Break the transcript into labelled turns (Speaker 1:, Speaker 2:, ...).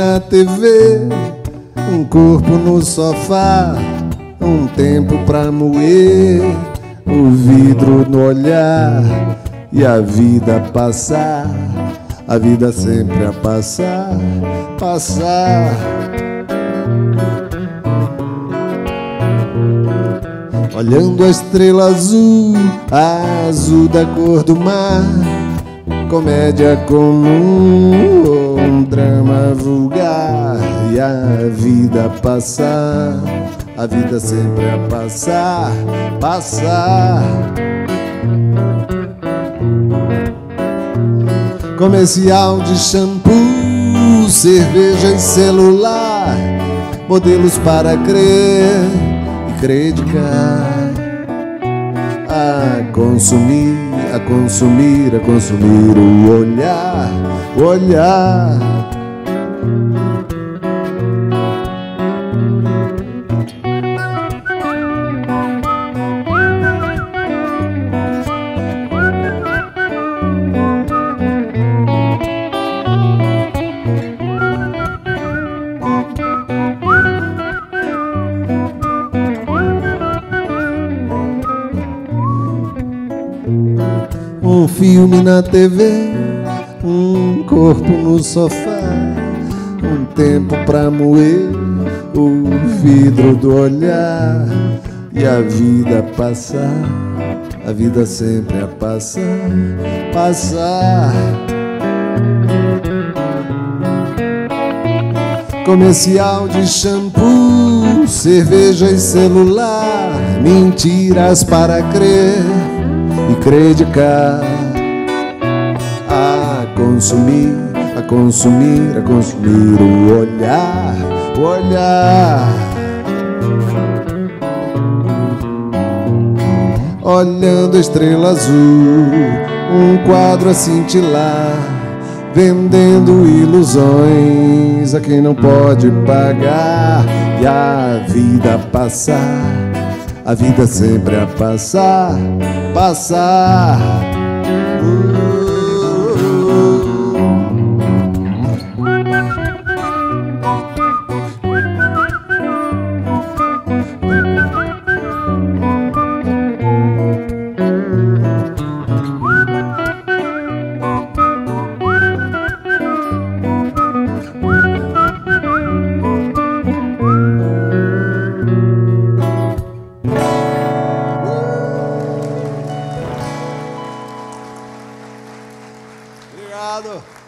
Speaker 1: na TV, um corpo no sofá, um tempo pra moer, o vidro no olhar e a vida passar, a vida sempre a passar, passar. Olhando a estrela azul, a azul da cor do mar, comédia comum ou um drama vulgar, e a vida passar, a vida sempre a passar, passar. Comercial de shampoo, cerveja e celular, modelos para crer e credicar. A consumir, a consumir, a consumir o olhar, o olhar. Um filme na TV, um corpo no sofá, um tempo pra moer, o vidro do olhar e a vida passar, a vida sempre a passar, passar. Comercial de shampoo, cerveja e celular, mentiras para crer e credicar. A consumir, a consumir, a consumir o olhar, o olhar. Olhando a estrela azul, um quadro a cintilar, vendendo ilusões a quem não pode pagar, e a vida passar, a vida sempre a passar, passar. Obrigado.